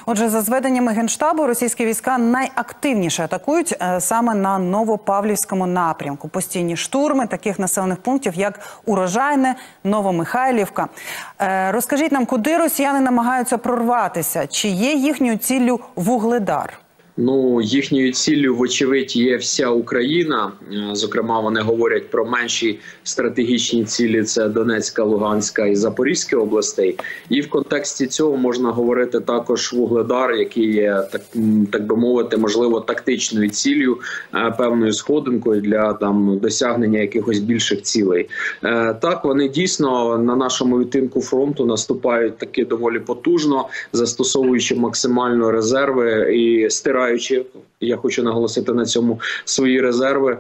Отже, за зведеннями Генштабу, російські війська найактивніше атакують саме на Новопавлівському напрямку. Постійні штурми таких населених пунктів, як Урожайне, Новомихайлівка. Розкажіть нам, куди росіяни намагаються прорватися? Чи є їхньою ціллю Вугледар? Ну, їхньою ціллю, вочевидь, є вся Україна. Зокрема, вони говорять про менші стратегічні цілі – це Донецька, Луганська і Запорізька областей. І в контексті цього можна говорити також Вугледар, який є, так би мовити, можливо, тактичною ціллю, певною сходинкою для досягнення якихось більших цілей. Так, вони дійсно на нашому відтинку фронту наступають таки доволі потужно, застосовуючи максимально резерви і стираючи, я хочу наголосити на цьому, свої резерви.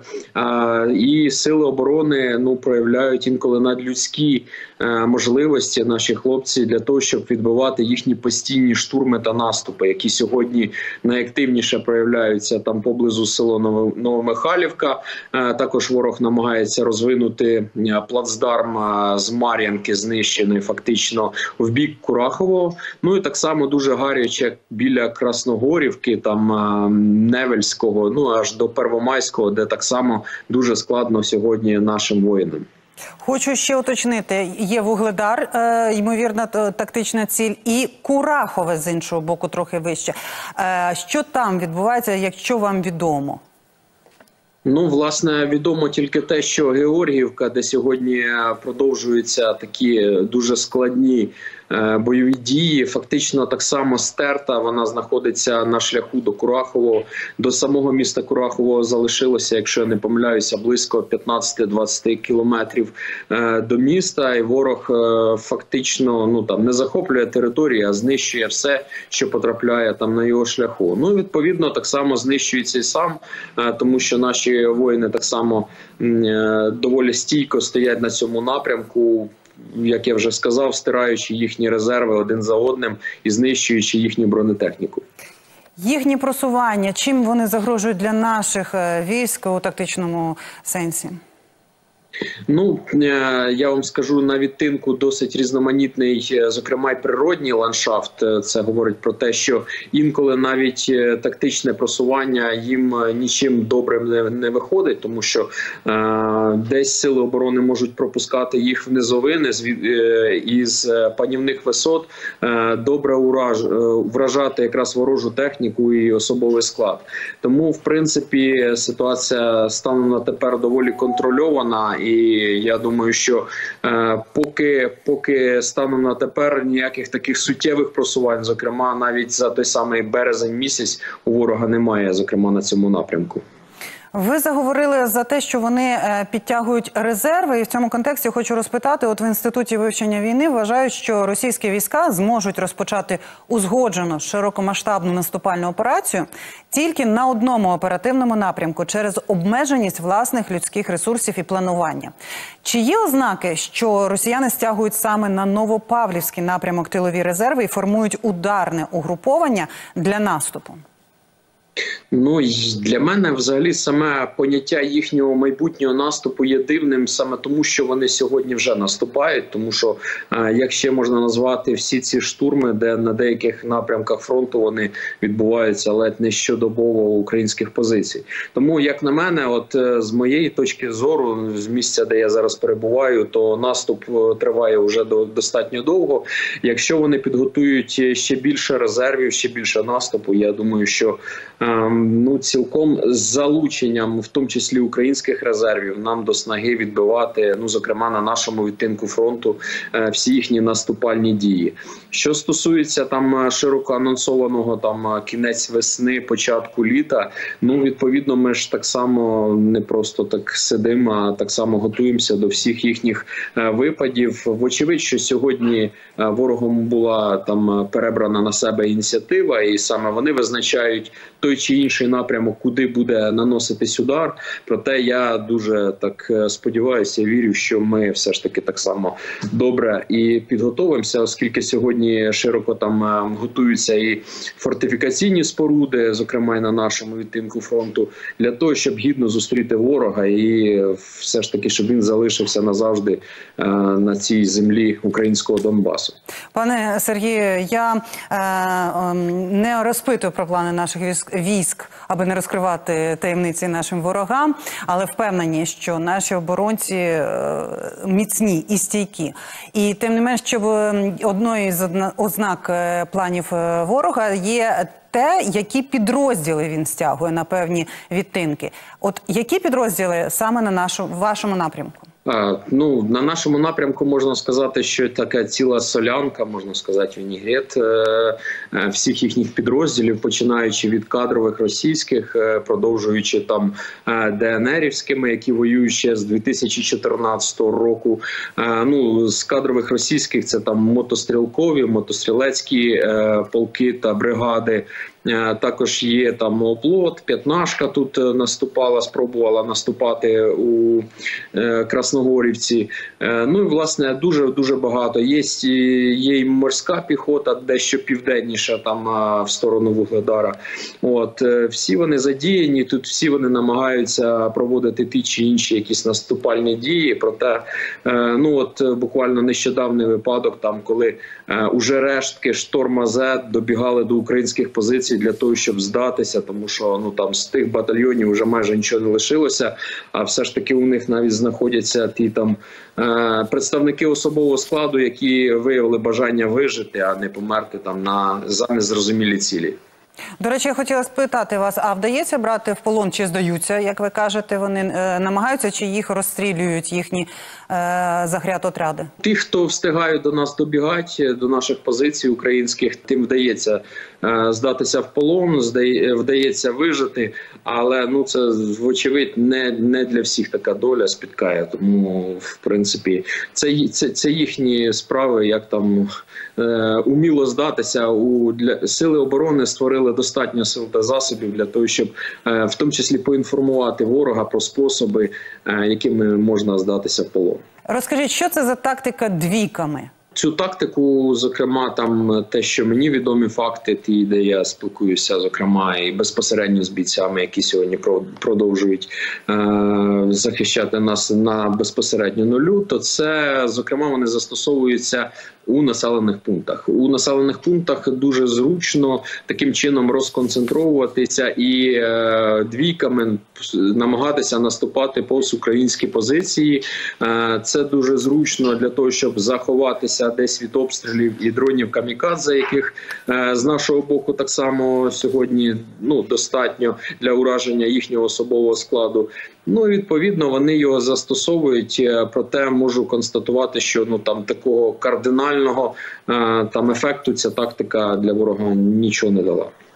І сили оборони проявляють інколи надлюдські можливості, наші хлопці, для того, щоб відбивати їхні постійні штурми та наступи, які сьогодні найактивніше проявляються там поблизу села Новомихайлівка. Також ворог намагається розвинути плацдарм з Мар'янки, знищений фактично в бік Курахового. Ну і так само дуже гаряче біля Красногорівки, там Невельського, аж до Первомайського, де так само дуже складно сьогодні нашим воїнам. Хочу ще уточнити, є Вугледар, ймовірна тактична ціль, і Курахове, з іншого боку, трохи вище. Що там відбувається, якщо вам відомо? Ну, власне, відомо тільки те, що Георгіївка, де сьогодні продовжуються такі дуже складні бойові дії, фактично так само стерта, вона знаходиться на шляху до Курахового. До самого міста Курахового залишилося, якщо я не помиляюся, близько 15-20 кілометрів до міста, і ворог фактично не захоплює території, а знищує все, що потрапляє там на його шляху. Ну, відповідно, так само знищується і сам, тому що наші воїни так само доволі стійко стоять на цьому напрямку, як я вже сказав, стираючи їхні резерви один за одним і знищуючи їхню бронетехніку. Їхні просування, чим вони загрожують для наших військ у тактичному сенсі? Ну, я вам скажу, на відтинку досить різноманітний, зокрема, й природній ландшафт. Це говорить про те, що інколи навіть тактичне просування їм нічим добрим не виходить, тому що десь сили оборони можуть пропускати їх в низовини із панівних висот, добре вражати якраз ворожу техніку і особовий склад. Тому, в принципі, ситуація станом на тепер доволі контрольована. І я думаю, що поки станом на тепер ніяких таких суттєвих просувань, зокрема навіть за той самий березень місяць, у ворога немає, зокрема на цьому напрямку. Ви заговорили за те, що вони підтягують резерви, і в цьому контексті хочу розпитати, от в Інституті вивчення війни вважають, що російські війська зможуть розпочати узгоджену широкомасштабну наступальну операцію тільки на одному оперативному напрямку через обмеженість власних людських ресурсів і планування. Чи є ознаки, що росіяни стягують саме на Новопавлівський напрямок тилові резерви і формують ударне угруповання для наступу? Ну, для мене взагалі саме поняття їхнього майбутнього наступу є дивним саме тому, що вони сьогодні вже наступають, тому що, як ще можна назвати всі ці штурми, де на деяких напрямках фронту вони відбуваються ледь не щодобово українських позицій. Тому, як на мене, от з моєї точки зору, з місця, де я зараз перебуваю, то наступ триває вже достатньо довго. Якщо вони підготують ще більше резервів, ще більше наступу, я думаю, що цілком з залученням, в тому числі українських резервів, нам до снаги відбивати, зокрема на нашому відтинку фронту, всі їхні наступальні дії. Що стосується широко анонсованого кінець весни, початку літа, відповідно, ми ж так само не просто так сидимо, а так само готуємося до всіх їхніх випадів. Вочевидь, що сьогодні ворогом була перебрана на себе ініціатива, і саме вони визначають той той чи інший напрямок, куди буде наноситись удар. Проте я дуже так сподіваюся, вірю, що ми все ж таки так само добре і підготовимося, оскільки сьогодні широко там готуються і фортифікаційні споруди, зокрема і на нашому відтинку фронту, для того, щоб гідно зустріти ворога і все ж таки, щоб він залишився назавжди на цій землі українського Донбасу. Пане Сергію, я не розпитую про плани наших військ, аби не розкривати таємниці нашим ворогам, але впевнені, що наші оборонці міцні і стійкі. І тим не менш, щоб одною з ознак планів ворога є те, які підрозділи він стягує на певні відтинки. От які підрозділи саме на вашому напрямку? Ну, на нашому напрямку можна сказати, що така ціла солянка, можна сказати, вінігрет всіх їхніх підрозділів, починаючи від кадрових російських, продовжуючи там ДНРівськими, які воюють ще з 2014 року. Ну, з кадрових російських це там мотострілкові, мотострілецькі полки та бригади. Також є там оплот, п'ятнашка тут наступала, спробувала наступати у Красногорівці. Ну і власне дуже багато. Є і морська піхота, дещо південніша там в сторону Вугледара. От всі вони задіяні, тут всі вони намагаються проводити ті чи інші якісь наступальні дії. Проте, ну от буквально нещодавний випадок, там коли уже рештки шторма З добігали до українських позицій для того, щоб здатися, тому що ну там з тих батальйонів вже майже нічого не лишилося, а все ж таки у них навіть знаходяться ті там представники особового складу, які виявили бажання вижити, а не померти там за незрозумілі цілі. До речі, я хотіла спитати вас, а вдається брати в полон, чи здаються, як ви кажете, вони намагаються, чи їх розстрілюють їхні загрядотряди? Ті, хто встигають до нас добігати, до наших позицій українських, тим вдається здатися в полон, вдається вижити, але ну це, вочевидь, не для всіх така доля спіткає, тому, в принципі, це їхні справи, як там уміло здатися. Для Сили оборони створили достатньо сил та засобів для того, щоб в тому числі поінформувати ворога про способи, якими можна здатися в полон. Розкажіть, що це за тактика двійками? Цю тактику, зокрема, там те, що мені відомі факти, ті, де я спілкуюся, зокрема, і безпосередньо з бійцями, які сьогодні продовжують захищати нас на безпосередньо нулю, то це, зокрема, вони застосовуються у населених пунктах. У населених пунктах дуже зручно таким чином розконцентровуватися і двійками намагатися наступати повз українські позиції. Це дуже зручно для того, щоб заховатися десь від обстрілів і дронів камікадзе, яких з нашого боку так само сьогодні достатньо для ураження їхнього особового складу. Ну, відповідно, вони його застосовують, проте можу констатувати, що там такого кардинального там ефекту ця тактика для ворога нічого не дала.